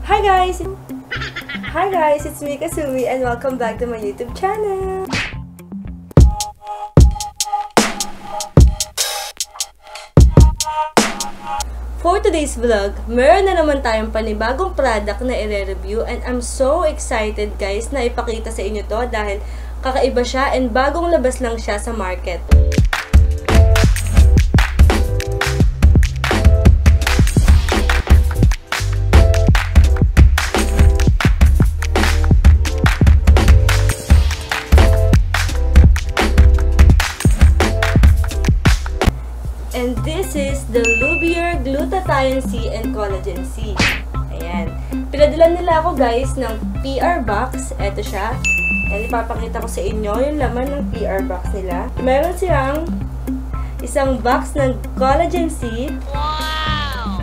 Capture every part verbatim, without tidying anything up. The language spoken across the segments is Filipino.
Hi guys! Hi guys! It's me, Kasumi, and welcome back to my YouTube channel! For today's vlog, meron na naman tayong panibagong product na i-review and I'm so excited guys na ipakita sa inyo to dahil kakaiba siya and bagong labas lang siya sa market. And this is the Luvier Glutathione C and Collagen C. Ayan. Pinadala nila ako guys ng P R box. Ito siya. And ipapakita ko sa inyo yung laman ng P R box nila. Meron silang isang box ng Collagen C. Wow!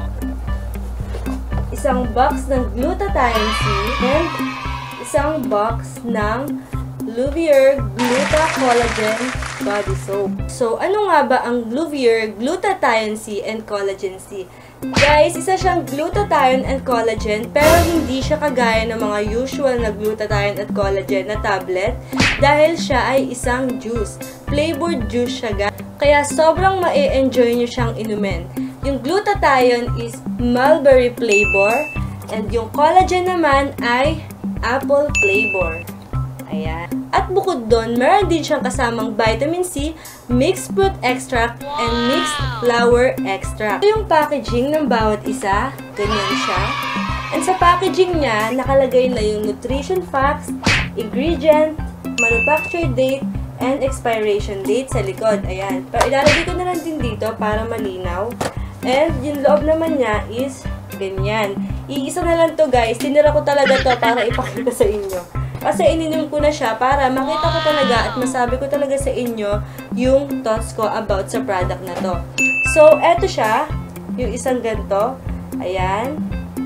Isang box ng Glutathione C. And isang box ng Luvier Gluta Collagen Body Soap. So, ano nga ba ang Luvier Glutathione C and Collagen C? Guys, isa siyang glutathione and collagen pero hindi siya kagaya ng mga usual na glutathione at collagen na tablet dahil siya ay isang juice. Flavored juice siya guys. Kaya sobrang ma-enjoy nyo siyang inumin. Yung glutathione is mulberry flavor and yung collagen naman ay apple flavor. Ayan. At bukod doon, meron din siyang kasamang vitamin C, mixed fruit extract, and mixed flower extract. Ito yung packaging ng bawat isa. Ganyan siya. And sa packaging niya, nakalagay na yung nutrition facts, ingredient, manufacture date, and expiration date sa likod. Ayan. Pero ilalagay ko na lang din dito para malinaw. And yung loob naman niya is ganyan. Iisa na lang to guys. Tinira ko talaga to para ipakita sa inyo. Kasi ininom ko na siya para makita ko talaga at masabi ko talaga sa inyo yung thoughts ko about sa product na to. So, eto siya. Yung isang ganito. Ayan.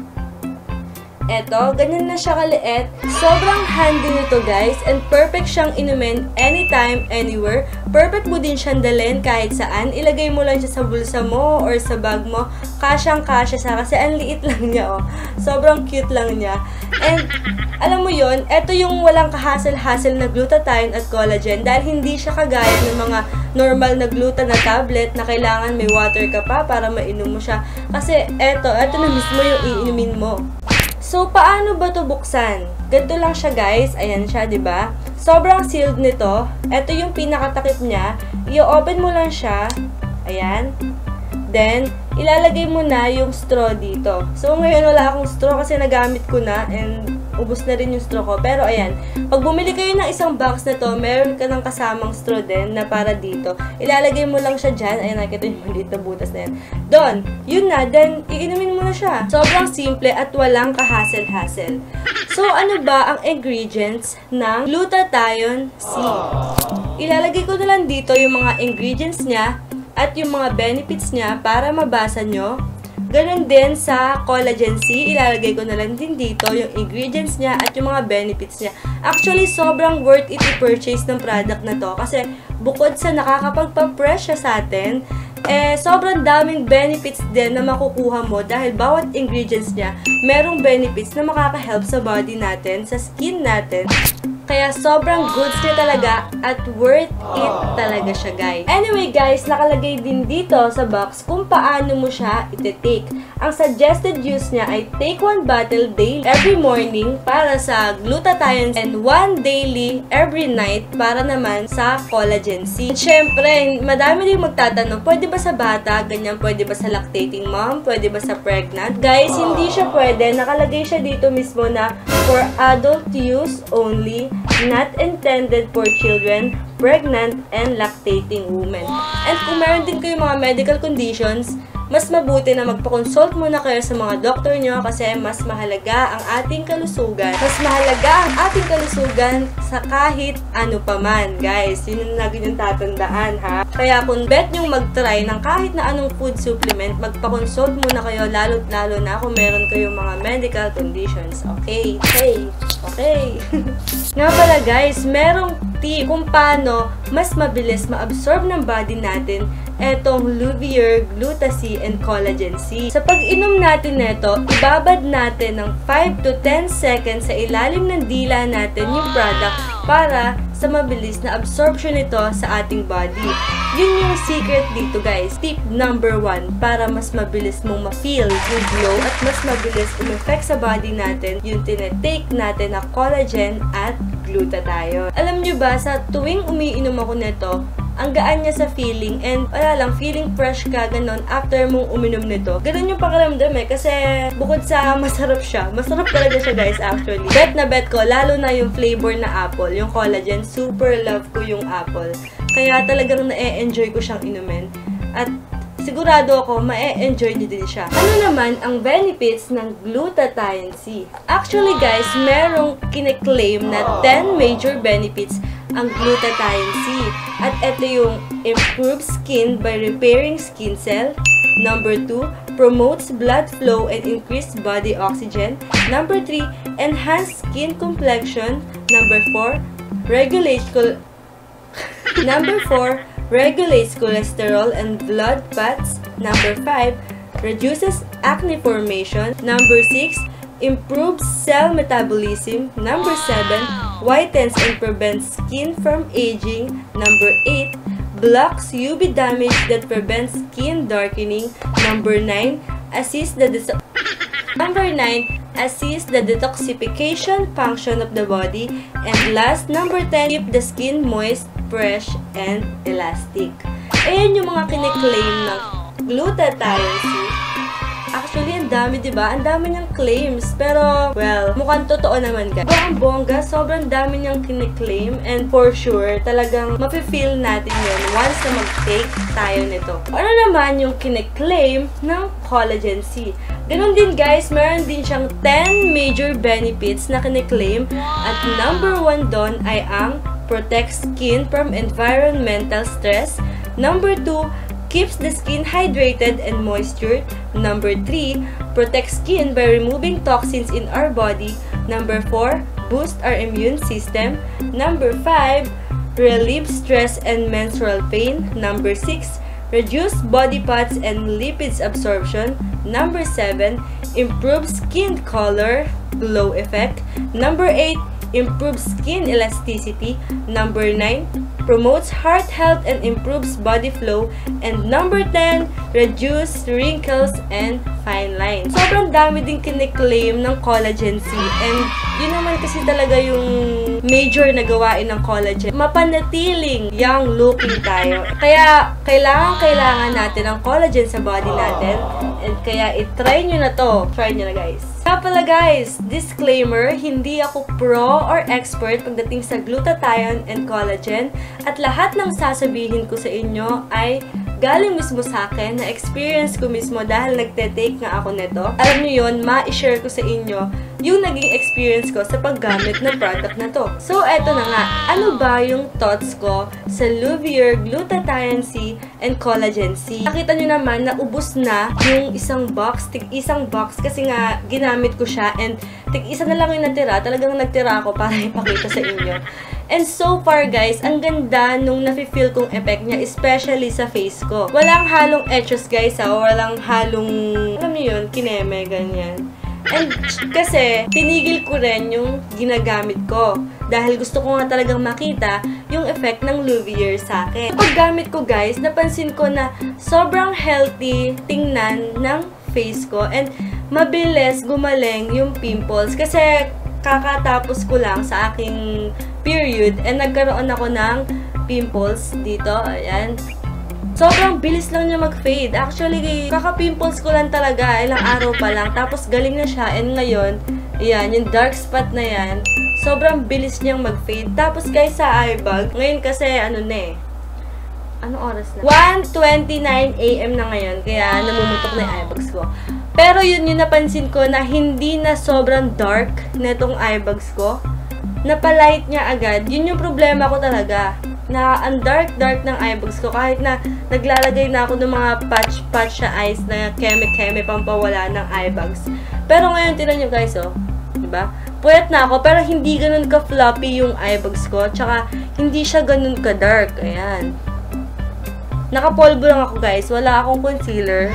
Eto, ganyan na siya kaliit. Sobrang handy nito guys. And perfect siyang inumin anytime, anywhere. Perfect mo din siyang dalhin kahit saan. Ilagay mo lang siya sa bulsa mo or sa bag mo. Kasyang-kasya siya kasi ang liit lang niya oh. Sobrang cute lang niya. And alam mo yon, eto yung walang kahasel-hasel na glutathione at collagen dahil hindi siya kagaya ng mga normal na gluta na tablet na kailangan may water ka pa para mainom mo siya. Kasi eto, eto na mismo yung iinumin mo. So, paano ba to buksan? Ganito lang siya guys. Ayan siya, di ba? Sobrang sealed nito. Ito yung pinakatakip niya. I-open mo lang siya. Ayan. Then, ilalagay mo na yung straw dito. So, ngayon wala akong straw kasi nagamit ko na and ubos na rin yung straw ko. Pero, ayan. Pag bumili kayo ng isang box na to, meron ka ng kasamang straw din na para dito. Ilalagay mo lang siya dyan. Ayan, nakita yung maliit na butas na yan. Doon, yun na. Then, iinumin mo na siya. Sobrang simple at walang kahasel-hasel. So, ano ba ang ingredients ng Glutathione C? Ilalagay ko na lang dito yung mga ingredients niya at yung mga benefits niya para mabasa nyo. Ganon din sa Collagen C, ilalagay ko na lang din dito yung ingredients niya at yung mga benefits niya. Actually, sobrang worth it i-purchase ng product na to kasi bukod sa nakakapagpa-fresh siya sa atin, eh, sobrang daming benefits din na makukuha mo dahil bawat ingredients niya, merong benefits na makaka-help sa body natin, sa skin natin. Kaya sobrang goods niya talaga at worth it talaga siya guys. Anyway guys, nakalagay din dito sa box kung paano mo siya iti-take. Ang suggested use niya ay take one bottle daily every morning para sa glutathione and one daily every night para naman sa collagen C. At syempre, madami din magtatanong, pwede ba sa bata? Ganyan, pwede ba sa lactating mom? Pwede ba sa pregnant? Guys, hindi siya pwede. Nakalagay siya dito mismo na for adult use only, not intended for children, pregnant, and lactating women. And kung meron din kayo mga medical conditions, mas mabuti na magpa-consult muna kayo sa mga doktor nyo kasi mas mahalaga ang ating kalusugan. Mas mahalaga ang ating kalusugan sa kahit ano pa man, guys. Yun yung lagi yung tatandaan, ha? Kaya kung bet nyong mag-try ng kahit na anong food supplement, magpa-consult muna kayo, lalo't-lalo na kung meron kayong mga medical conditions. Okay? Okay? Okay? Nga pala, guys, merong tip kung paano mas mabilis ma-absorb ng body natin etong Luvier, Gluta-C, and Collagen C. Sa pag-inom natin neto, ibabad natin ng five to ten seconds sa ilalim ng dila natin yung product para sa mabilis na absorption nito sa ating body. Yun yung secret dito guys. Tip number one, para mas mabilis mong ma-feel yung glow at mas mabilis um-effect sa body natin yung tinetake natin na collagen at glutathione. Alam nyo ba, sa tuwing umiinom ako nito, ang gaan niya sa feeling and wala lang, feeling fresh ka ganon after mong uminom nito. Ganon yung pakiramdam eh, kasi bukod sa masarap siya, masarap talaga siya guys actually. Bet na bet ko, lalo na yung flavor na apple, yung collagen, super love ko yung apple. Kaya talagang na-e-enjoy ko siyang inumin. At sigurado ako, ma-e-enjoy nyo din siya. Ano naman ang benefits ng Glutathione C? Actually guys, merong kine-claim na ten major benefits ang Glutathione C. At ito yung improve skin by repairing skin cell. Number two, promotes blood flow and increased body oxygen. Number three, enhance skin complexion. Number four, regulates Number four, regulates cholesterol and blood fats. Number five, reduces acne formation. Number six, improves cell metabolism. Number seven, whitens and prevents skin from aging. Number eight, blocks U V damage that prevents skin darkening. Number nine, assists the Number nine, assists the detoxification function of the body. And last, number ten, keep the skin moist, fresh, and elastic. Ayan yung mga kine-claim ng Glutathione C. Actually, ang dami, diba? Ang dami niyang claims. Pero, well, mukhang totoo naman guys. Ang bongga, sobrang dami niyang kine-claim. And for sure, talagang mafe-feel natin yun once na mag-take tayo nito. Ano naman yung kine-claim ng Collagen C? Ganun din guys, meron din siyang ten major benefits na kine-claim. At number one doon ay ang protect skin from environmental stress. Number two, keeps the skin hydrated and moisture. Number three, protects skin by removing toxins in our body. Number four, boosts our immune system. Number five, relieves stress and menstrual pain. Number six, reduce body fats and lipids absorption. Number seven, improves skin color, glow effect. Number eight, improves skin elasticity. Number nine, promotes heart health and improves body flow. And number ten, reduce wrinkles and fine lines. Sobrang dami din kine-claim ng Collagen C. And yun naman kasi talaga yung major na gawain ng collagen. Mapanatiling young looking tayo. Kaya kailangan-kailangan natin ang collagen sa body natin. And kaya i-try nyo na to. Try nyo na guys. Kaya pala guys, disclaimer, hindi ako pro or expert pagdating sa glutathione and collagen. At lahat ng sasabihin ko sa inyo ay galing mismo sa akin, na experience ko mismo dahil nagte-take nga ako nito. Alam nyo yun, ma-share ko sa inyo yung naging experience ko sa paggamit ng product na to. So, eto na nga. Ano ba yung thoughts ko sa Luvier, Glutathione C, and Collagen C? Nakita nyo naman na ubos na yung isang box, tig isang box kasi nga ginamit ko siya and tig isa na lang yung natira. Talagang nagtira ako para ipakita sa inyo. And so far guys, ang ganda nung nafe-feel kong effect niya, especially sa face ko. Walang halong etchos guys ha, walang halong, alam niyo yun, kineme, ganyan. And kasi, tinigil ko rin yung ginagamit ko. Dahil gusto ko nga talagang makita yung effect ng Luvier sa akin. Paggamit ko guys, napansin ko na sobrang healthy tingnan ng face ko. And mabilis gumaling yung pimples. Kasi kakatapos ko lang sa aking period and nagkaroon ako ng pimples dito. Ayan. Sobrang bilis lang niya mag-fade. Actually, kaka-pimples ko lang talaga. Ilang araw pa lang. Tapos galing na siya. And ngayon, ayan, yung dark spot na yan, sobrang bilis niyang mag-fade. Tapos guys, sa eye bag, ngayon kasi, ano na eh. Anong oras na? one twenty-nine A M na ngayon. Kaya namumutok na yung eye bags ko. Pero yun yung napansin ko na hindi na sobrang dark na itong eye bags ko. Napalight niya agad. Yun yung problema ko talaga. Na ang dark-dark ng eye bags ko. Kahit na naglalagay na ako ng mga patch-patch na eyes na keme-keme pampawala ng eye bags. Pero ngayon, tinan nyo guys, oh. Diba? puyat na ako, pero hindi ganun ka-floppy yung eye bags ko. Tsaka, hindi siya ganun ka-dark. Ayan. Nakapolvo lang ako, guys. Wala akong concealer.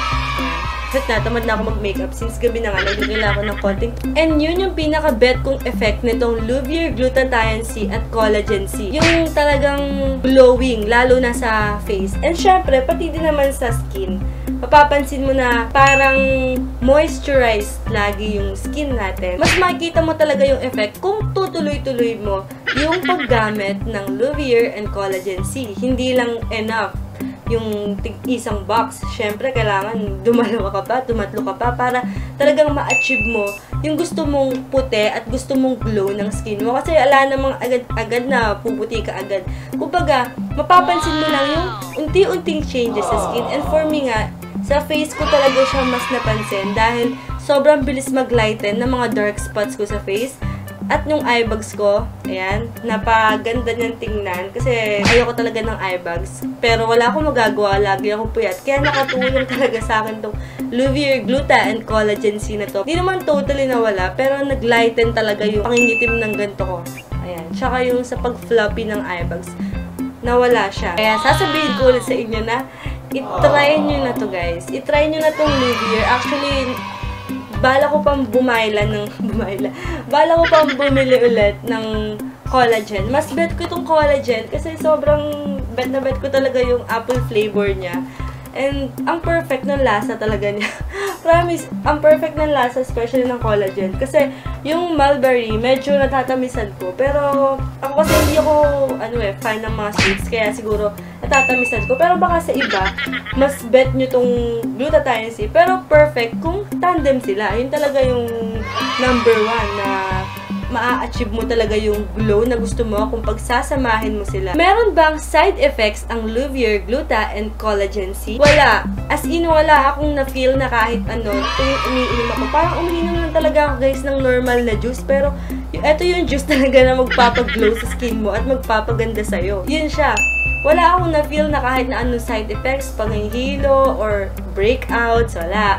Kahit na, tamad na ako mag-makeup since gabi na nga, nagigila ako ng konting. And yun yung pinaka-bet kong effect nitong Louvier Glutathione C at Collagen C. Yung talagang glowing, lalo na sa face. And syempre, pati din naman sa skin. Mapapansin mo na parang moisturized lagi yung skin natin. Mas makikita mo talaga yung effect kung tutuloy-tuloy mo yung paggamit ng Louvier and Collagen C. Hindi lang enough yung isang box. Syempre, kailangan dumalawa ka pa, tumatlo ka pa para talagang ma-achieve mo yung gusto mong puti at gusto mong glow ng skin mo. Kasi ala namang agad-agad na puputi ka agad. Kumbaga, mapapansin mo lang yung unti-unting changes sa skin. And for me nga, sa face ko talaga siya mas napansin dahil sobrang bilis mag-lighten ng mga dark spots ko sa face. At yung eye bags ko, ayan, napaganda niyang tingnan kasi ayoko talaga ng eye bags. Pero wala akong magagawa, lagi akong puyat. Kaya nakatulong talaga sa akin tong Louvier Gluta and Collagen C na to. Di naman totally nawala, pero nag-lighten talaga yung pangingitim ng ganito ko. Ayan, tsaka yung sa pag-floppy ng eye bags, nawala siya. Kaya sasabihin ko ulit sa inyo na i-try nyo na to, guys. I-try nyo na tong Louvier. Actually, bala ko pang bumayla ng bumayla. Bala ko pang bumili ulit ng collagen. Mas bet ko itong collagen kasi sobrang bet na bet ko talaga yung apple flavor niya. And ang perfect ng lasa talaga niya. Promise, ang perfect ng lasa especially ng collagen. Kasi yung mulberry, medyo natatamisan ko. Pero ako kasi hindi ako ano eh, fan ng mga sweets. Kaya siguro natatamisan ko. Pero baka sa iba, mas bet nyo tong Glutathione C. Pero perfect kung tandem sila. Yun talaga yung number one na maa-achieve mo talaga yung glow na gusto mo kung pagsasamahin mo sila. Meron bang side effects ang Louvier Gluta and Collagen C? Wala. As in, wala akong na-feel na kahit ano, tuwing umiinom ako. Parang umiinom lang talaga ako, guys, ng normal na juice. Pero, ito yung juice talaga na magpapaglow sa skin mo at magpapaganda sa'yo. Yun siya. Wala akong na-feel na kahit na anong side effects, panghihilo, or breakouts, wala.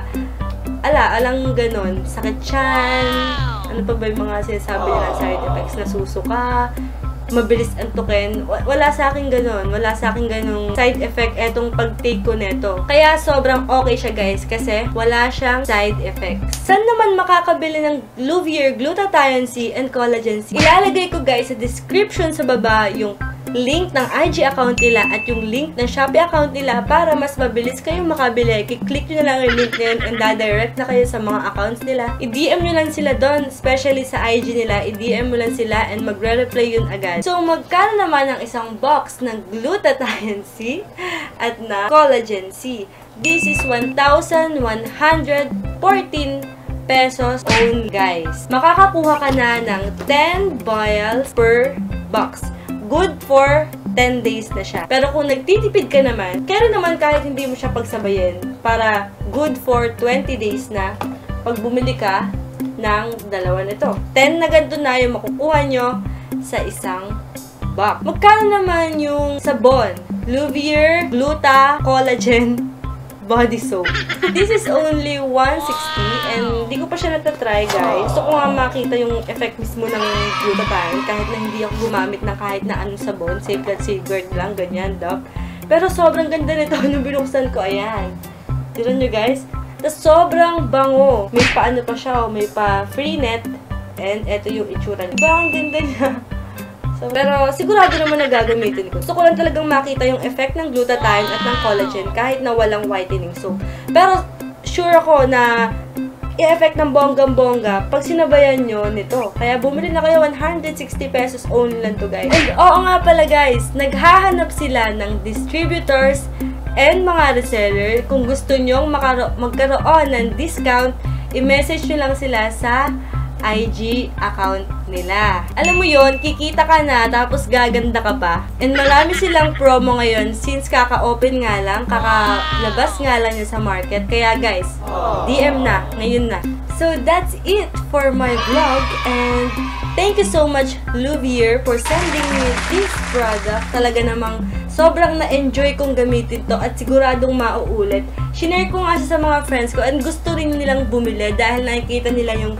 Ala, alang ganon. Sakit tiyan. Ano pa ba yung mga sinasabi nila side effects? Nasusuka, mabilis antukin. Wala sa akin ganon. Wala sa akin ganong side effect etong pag-take ko neto. Kaya sobrang okay siya, guys, kasi wala siyang side effects. Saan naman makakabili ng Louvier Glutathione C and Collagen C? Ilalagay ko, guys, sa description sa baba yung link ng I G account nila at yung link ng Shopee account nila para mas mabilis kayong makabili. Kiklik nyo na lang yung link na yun and dadirect na kayo sa mga accounts nila. I-D M nyo lang sila doon, especially sa I G nila. I-D M mo lang sila and magre-reply yun agad. So, magkano naman ang isang box ng Glutathione C at na Collagen C? This is one thousand one hundred fourteen pesos own, guys. Makakakuha ka na ng ten vials per box. Good for ten days na siya. Pero kung nagtitipid ka naman, kaya naman kahit hindi mo siya pagsabayin para good for twenty days na pag bumili ka ng dalawa nito. ten na ganito na yung makukuha nyo sa isang box. Magkano naman yung sabon? Louvier Gluta Collagen Body Soap. This is only one sixty and di ko pa siya natatry, guys. Gusto ko nga makita yung effect mismo ng glutathione kahit na hindi ako gumamit ng kahit na anong sabon. Safeguard, safeguard lang, ganyan, dap. Pero sobrang ganda nito nung binuksan ko. Ayan. Tignan nyo, guys. Tapos sobrang bango. May pa ano pa siya, may pa free net. And eto yung itsura niya. Diba, ang ganda niya. So, pero sigurado naman na gagamitin ko. Gusto ko lang talagang makita yung effect ng glutathione at ng collagen kahit na walang whitening soap. Pero sure ako na i-effect ng bonggang-bongga pag sinabayan nyo nito. Kaya bumili na kayo, one hundred sixty pesos only lang to, guys. And oo nga pala, guys, naghahanap sila ng distributors and mga reseller. Kung gusto nyong magkaroon ng discount, i-message nyo lang sila sa I G account nila. Alam mo yon, kikita ka na tapos gaganda ka pa. And marami silang promo ngayon since kaka-open nga lang, kakalabas nga lang yun sa market. Kaya guys, D M na, ngayon na. So that's it for my vlog and thank you so much Louvier for sending me this product. Talaga namang sobrang na-enjoy kong gamitin to at siguradong mauulit. Shinare ko nga siya sa mga friends ko and gusto rin nilang bumili dahil nakikita nila yung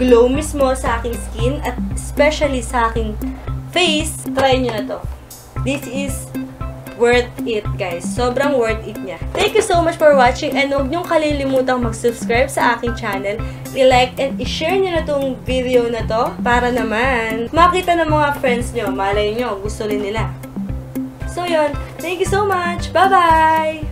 glow mismo sa aking skin at especially sa aking face. Try nyo na to. This is worth it, guys. Sobrang worth it niya. Thank you so much for watching and huwag niyong kalilimutang mag-subscribe sa aking channel. I-like and i-share niyo na tong video na to para naman makita ng mga friends niyo. Malay niyo, gusto rin nila. So yun, thank you so much. Bye-bye!